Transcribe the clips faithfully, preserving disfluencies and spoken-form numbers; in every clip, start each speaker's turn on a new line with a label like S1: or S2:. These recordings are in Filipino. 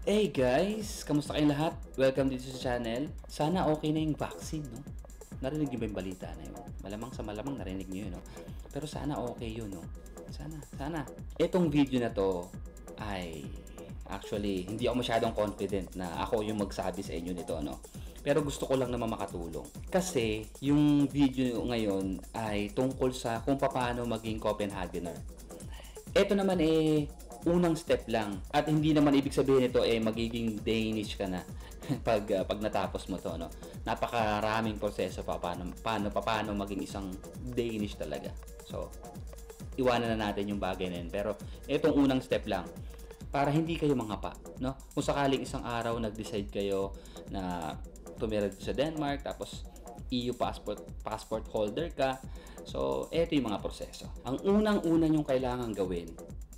S1: Hey guys! Kamusta kayong lahat? Welcome dito sa channel. Sana okay na yung vaccine, no? Narinig niyo ba yung balita na yun? Malamang sa malamang narinig niyo yun, no? Pero sana okay yun, no? Sana, sana. Itong video na to ay actually hindi ako masyadong confident na ako yung magsabi sa inyo nito, no? Pero gusto ko lang naman makatulong. Kasi yung video ngayon ay tungkol sa kung paano maging Copenhagener. Ito naman eh unang step lang, at hindi naman ibig sabihin nito eh magiging Danish ka na pag uh, pag natapos mo to, no. Napakaraming proseso pa paano paano paano maging isang Danish talaga. So iwanan na natin yung bagay na yun, pero itong unang step lang para hindi kayo mangapa, no. Kung sakaling isang araw nag-decide kayo na tumira sa Denmark tapos E U passport passport holder ka, so ito yung mga proseso. Ang unang-una yung kailangan gawin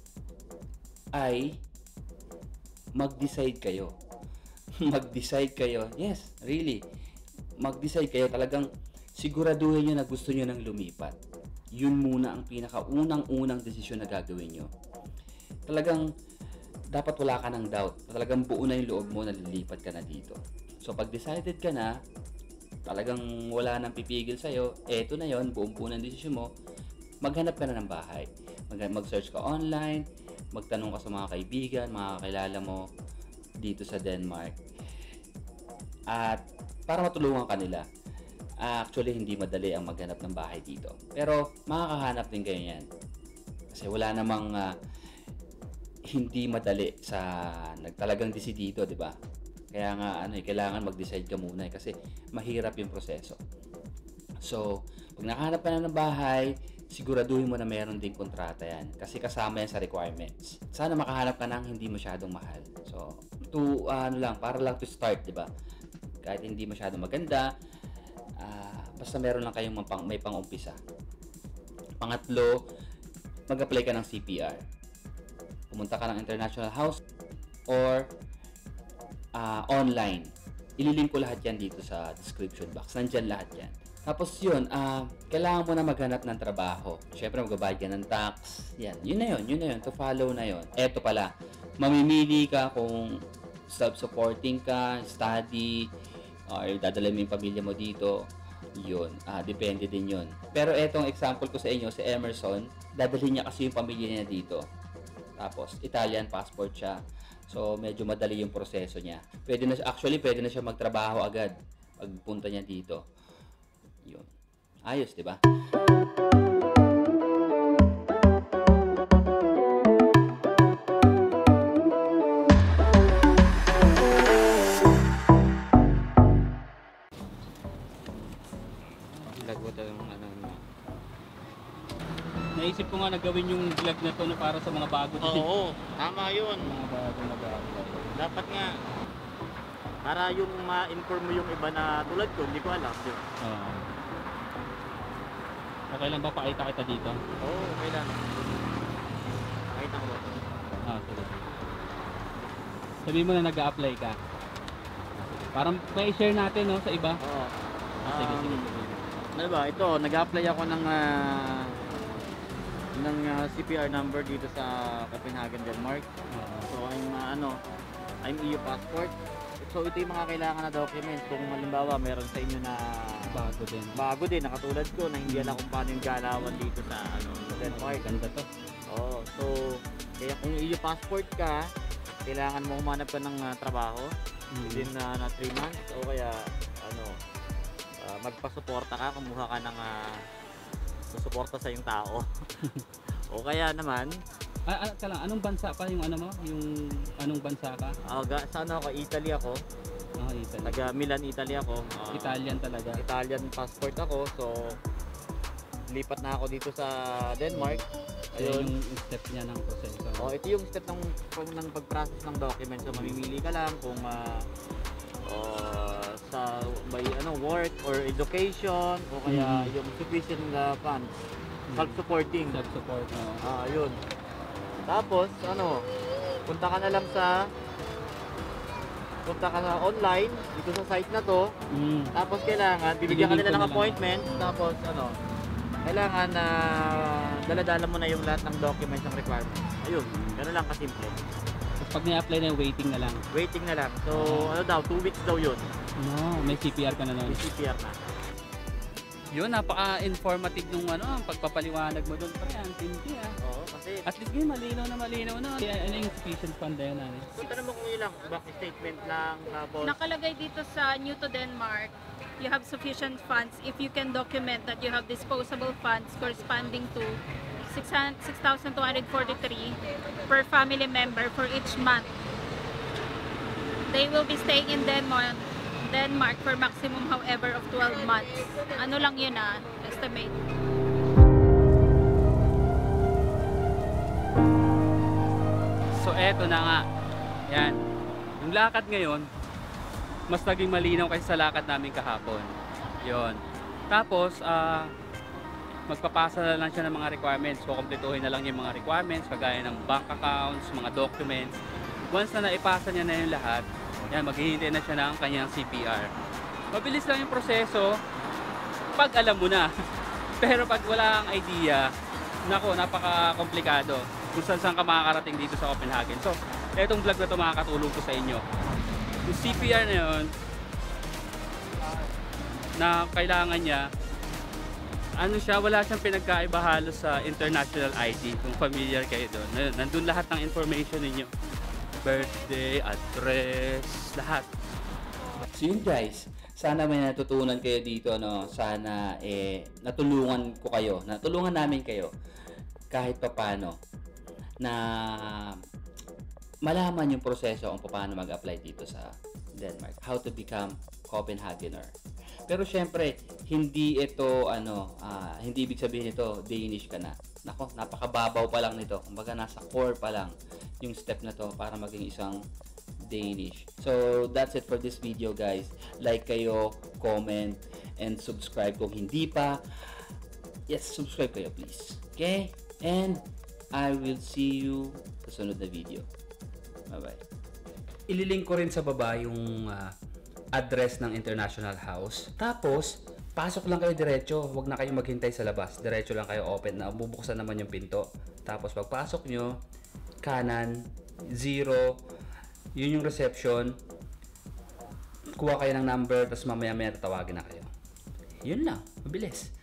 S1: ay mag-decide kayo. Mag-decide kayo. Yes, really. Mag-decide kayo. Talagang siguraduhin nyo na gusto nyo nang lumipat. Yun muna ang pinaka-unang-unang desisyon na gagawin nyo. Talagang dapat wala ka ng doubt. Talagang buo na yung loob mo na lilipat ka na dito. So pag decided ka na, talagang wala nang pipigil sa'yo, eto na yon, buong-buo ng desisyon mo, maghanap ka na ng bahay. Mag-search ka online, magtanong ka sa mga kaibigan, mga kakilala mo dito sa Denmark, at para matulungan ka nila. Actually, hindi madali ang maghanap ng bahay dito, pero makakahanap din kayo yan kasi wala namang uh, hindi madali sa nagtalagang desidido, di ba? Kaya nga ano, eh, kailangan mag-decide ka muna eh, kasi mahirap yung proseso. So pag nakahanap ka na ng bahay, siguraduhin mo na meron ding kontrata yan kasi kasama yan sa requirements. Sana makahanap ka ng hindi masyadong mahal. So, to uh, ano lang, para lang to start, di ba? Kahit hindi masyadong maganda, uh, basta meron lang kayong pang, may pang-umpisa. Pangatlo, mag-apply ka ng C P R. Pumunta ka ng international house or uh, online. Ililink ko lahat yan dito sa description box. Nandyan lahat yan. Tapos yun, uh, kailangan mo na maghanap ng trabaho. Siyempre, magbabayad ka ng tax. Yan, yun na yun, yun na yun. To follow na yun. Eto pala, mamimili ka kung self-supporting ka, study, or dadala mo yung pamilya mo dito. Yun, uh, depende din yun. Pero etong example ko sa inyo, si Emerson, dadalhin niya kasi yung pamilya niya dito. Tapos, Italian passport siya. So, medyo madali yung proseso niya. Pwede na, actually, pwede na siya magtrabaho agad pagpunta niya dito. Yun. Ayos, di ba? Lagot ang ano. Naisip ko nga na gawin yung vlog na to na para sa mga bago.
S2: Oo, tama yun.
S1: Mga bago na bago.
S2: Dapat nga para yung ma-inform mo yung iba na tulad ko, hindi ko alam.
S1: Uh, okay lang ba pakita kita dito?
S2: Oo, oh, okay lang. Pakita ko ba?
S1: Ah, sige. Sabihin mo na nag-a-apply ka. Parang may share natin, no, sa iba.
S2: Oo.
S1: Um, sige, sige, sige.
S2: Ano ba? Ito, nag-a-apply ako ng uh, ng uh, C P R number dito sa Copenhagen, Denmark. Uh, so, I'm uh, ano, I'm E U passport. So ito yung mga kailangan na documents kung halimbawa meron sa inyo na
S1: bago din.
S2: Bago din, nakatulad ko na hindi alam kung paano yung galawan dito sa ano, sa Denmark.
S1: Ganda to.
S2: Oo, so kaya kung E U passport ka, kailangan mo humanap ka ng uh, trabaho mm-hmm. within uh, na three months o kaya ano, uh, magpasuporta ka, kumuha ka ng uh, susuporta sa yung tao. O kaya naman
S1: Ah, ah, ka lang, anong bansa pa yung ano mo? Yung anong bansa ka?
S2: Uh, sa ano ako, Italy ako.
S1: Ah, Italy.
S2: Taga Milan, Italy ako. Uh,
S1: Italian talaga.
S2: Italian passport ako. So lipat na ako dito sa Denmark.
S1: Ayun yung step niya ng proseso.
S2: Oh, ito yung step ng ng pag-process ng documents. So mamimili ka lang kung uh, uh, sa by ano work or education o kaya mm-hmm. yung sufficient uh, funds. Self-supporting.
S1: Self-support. Oh.
S2: Ah, yun. Tapos, ano, punta ka na lang sa punta ka na online dito sa site na to. Mm. Tapos kailangan, bibigyan ka nila ng appointment. Tapos, ano, kailangan na uh, dala-dala mo na yung lahat ng documents ng requirements. Ayun, gano'n lang kasimple.
S1: Pag may-apply na yung waiting na lang.
S2: Waiting na lang. So, ano daw, two weeks daw yun.
S1: No, may C P R ka na nun.
S2: May C P R na.
S1: Yun, napaka-informative nung ano, ang pagpapaliwanag mo doon. Pre, ang tindi ah.
S2: Oo, kasi...
S1: At least ngayon, malinaw na malinaw na. Kaya ano yung sufficient fund na yun, ano?
S2: So, tanong mo kung ilang, bank statement lang, tapos...
S3: Nakalagay dito sa New to Denmark, you have sufficient funds if you can document that you have disposable funds corresponding to six thousand two hundred forty-three per family member for each month. They will be staying in Denmark Denmark for maximum however of twelve months. Ano lang yun ah, estimate. So eto na nga. Yan. Yung lakad ngayon, mas naging malinaw kaysa sa lakad namin kahapon. Yon. Tapos, ah, uh, magpapasa na lang siya ng mga requirements. So, kumpletuhin na lang yung mga requirements, kagaya ng bank accounts, mga documents. Once na naipasa niya na yung lahat, yan, maghihintay na siya ng kanyang C P R. Mabilis lang yung proseso pag alam mo na. Pero pag wala kang idea, nako, napaka-komplikado kung saan saan ka makakarating dito sa Copenhagen. So, etong vlog na ito makakatulong ko sa inyo. Yung C P R na yun, na kailangan niya, ano siya, wala siyang pinagkaiba halos sa international I D, kung familiar kayo doon. Nandun lahat ng information ninyo. Birthday, address, lahat. So yun guys, sana may natutunan kayo dito, no? Sana eh, natulungan ko kayo, natulungan namin kayo kahit papano na malaman yung proseso kung paano mag-apply dito sa Denmark. How to become Copenhagener. Pero syempre, hindi ito ano, uh, hindi ibig sabihin ito Danish ka na. Nako, napakababaw pa lang nito. Kumbaga nasa core pa lang yung step na to para maging isang Danish. So that's it for this video guys. Like kayo, comment, and subscribe kung hindi pa. Yes, subscribe kayo please. Okay? And I will see you sa sunod na video. Bye bye. Ililink ko rin sa baba yung uh, address ng International House. Tapos, pasok lang kayo diretso. Huwag na kayong maghintay sa labas. Diretso lang kayo open na. Bubuksan naman yung pinto. Tapos, pagpasok nyo, kanan, zero, yun yung reception. Kuha kayo ng number, tapos mamaya-maya tatawagin na kayo. Yun lang. Mabilis.